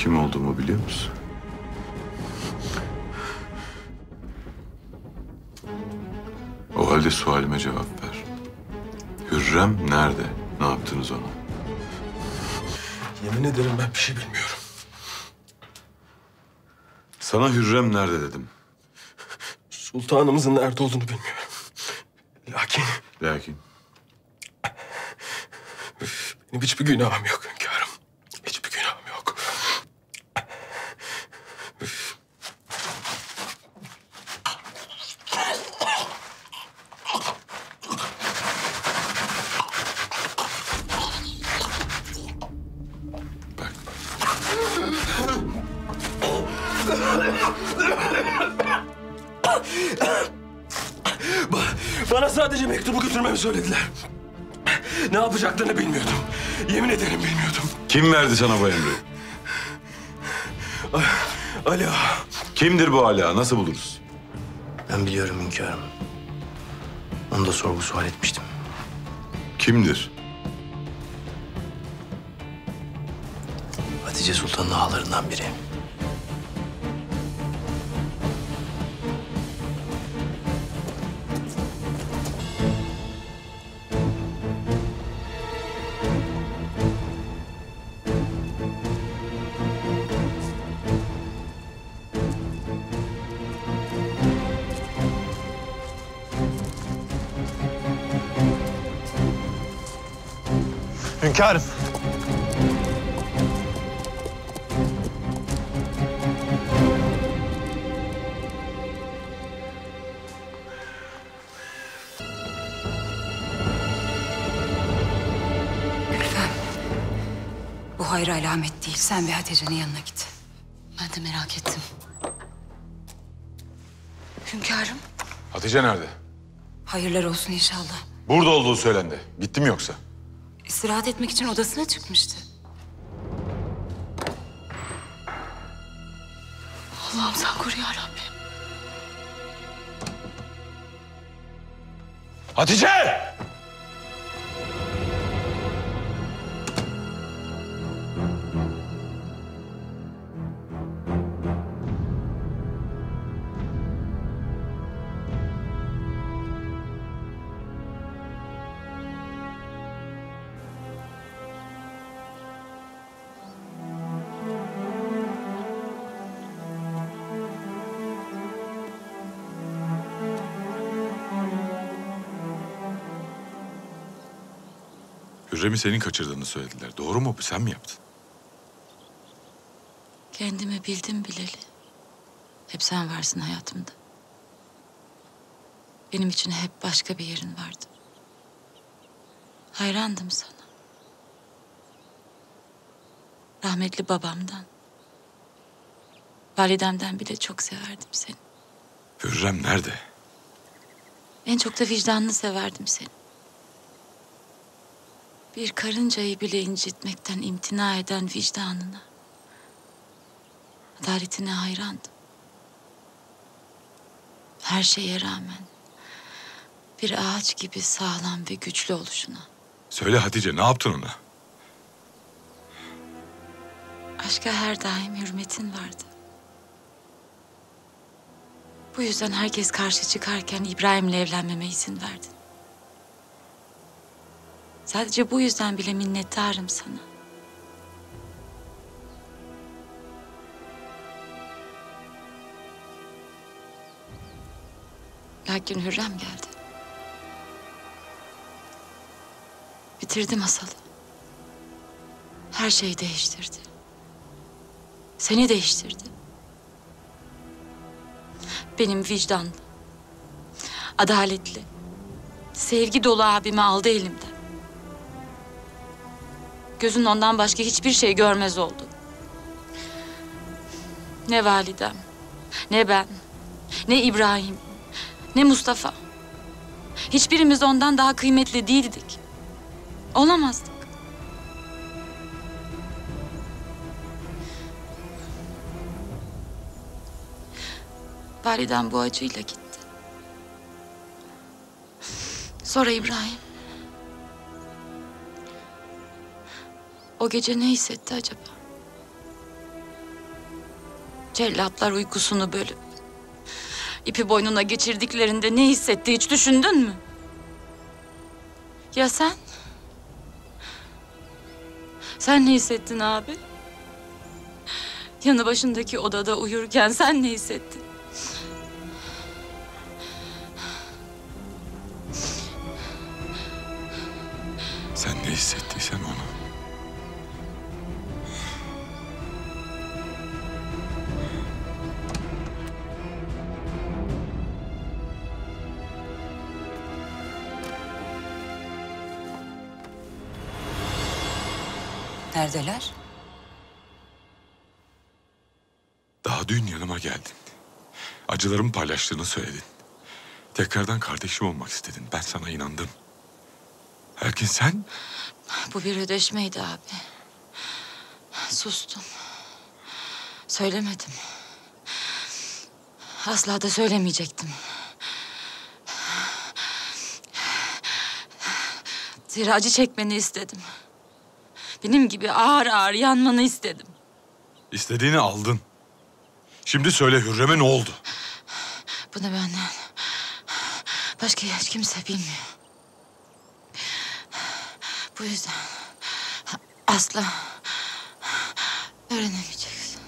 kim olduğumu biliyor musun? O halde sualime cevap ver. Hürrem nerede? Ne yaptınız ona? Yemin ederim ben bir şey bilmiyorum. Sana Hürrem nerede dedim. Sultanımızın nerede olduğunu bilmiyorum. Lakin benim hiçbir günahım yok hünkârım. Hiçbir günahım yok. bak. Bana sadece mektubu götürmemi söylediler. Ne yapacaklarını bilmiyordum. Yemin ederim bilmiyordum. Kim verdi sana bu emri? Ali Ağa. Kimdir bu hala? Nasıl buluruz? Ben biliyorum hünkârım. Onu da sorgu sual etmiştim. Kimdir? Hatice Sultan'ın ağalarından biri. Hünkârım. Gülfem, bu hayır alamet değil. Sen bir Hatice'nin yanına git. Ben de merak ettim. Hünkârım, Hatice nerede? hayırlar olsun inşallah. Burada olduğu söylendi. Gitti mi yoksa? İstirahat etmek için odasına çıkmıştı. Allah'ım sen koru ya Rabbim. Hatice! Hürrem'i senin kaçırdığını söylediler. Doğru mu bu? Sen mi yaptın? Kendimi bildim bileli. Hep sen varsın hayatımda. Benim için hep başka bir yerin vardı. Hayrandım sana. Rahmetli babamdan, validemden bile çok severdim seni. Hürrem nerede? En çok da vicdanını severdim seni. Bir karıncayı bile incitmekten imtina eden vicdanına, adaletine hayrandım. Her şeye rağmen bir ağaç gibi sağlam ve güçlü oluşuna. Söyle Hatice, ne yaptın ona? Aşka her daim hürmetin vardı. Bu yüzden herkes karşı çıkarken İbrahim'le evlenmeme izin verdin. Sadece bu yüzden bile minnettarım sana. Lakin Hürrem geldi. Bitirdi masalı. Her şeyi değiştirdi. Seni değiştirdi. Benim vicdanlı, adaletli, sevgi dolu abimi aldı elimden. Gözün ondan başka hiçbir şey görmez oldu. Ne validem, ne ben, ne İbrahim, ne Mustafa. Hiçbirimiz ondan daha kıymetli değildik. Olamazdık. Validem bu acıyla gitti. Sonra İbrahim. O gece ne hissetti acaba? Cellatlar uykusunu bölüp ipi boynuna geçirdiklerinde ne hissetti hiç düşündün mü? Ya sen? Sen ne hissettin abi? Yanı başındaki odada uyurken sen ne hissettin? Sen ne hissettiysen onu. Neredeler? Daha dün yanıma geldin. Acılarımı paylaştığını söyledin. Tekrardan kardeşim olmak istedin. Ben sana inandım. Lakin sen Bu bir ödeşmeydi abi. Sustum. Söylemedim. Asla da söylemeyecektim. Zira acı çekmeni istedim. Benim gibi ağır ağır yanmanı istedim. istediğini aldın. Şimdi söyle Hürrem'e ne oldu? Bunu benden başka hiç kimse bilmiyor. Bu yüzden asla öğrenemeyeceksin.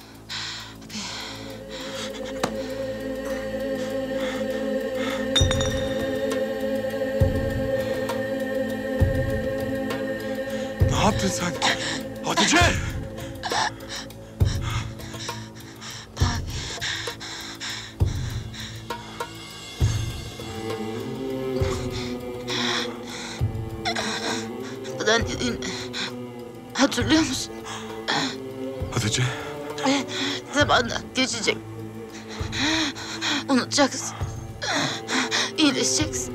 Ne yaptın sen? Hatice! Buradan hatırlıyor musun? Hatice! Zamanla geçecek. Unutacaksın. İyileşeceksin.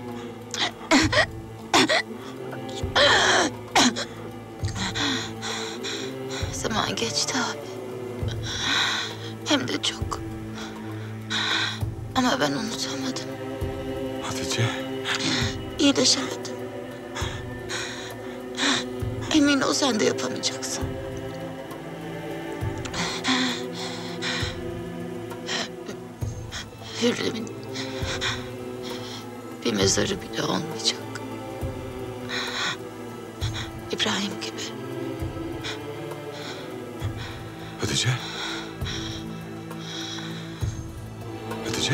Zaman geçti abi. Hem de çok. Ama ben unutamadım. Hatice! İyileşemedim. Emin ol sen de yapamayacaksın. Hürrem'in bir mezarı bile olmayacak. İbrahim gibi. Hatice! Hatice!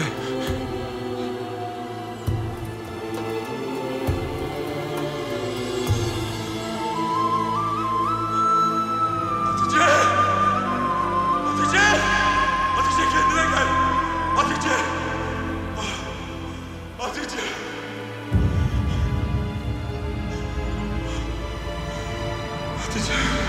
Hatice! Hatice! Hatice kendine gel! Hatice! Hatice! Hatice!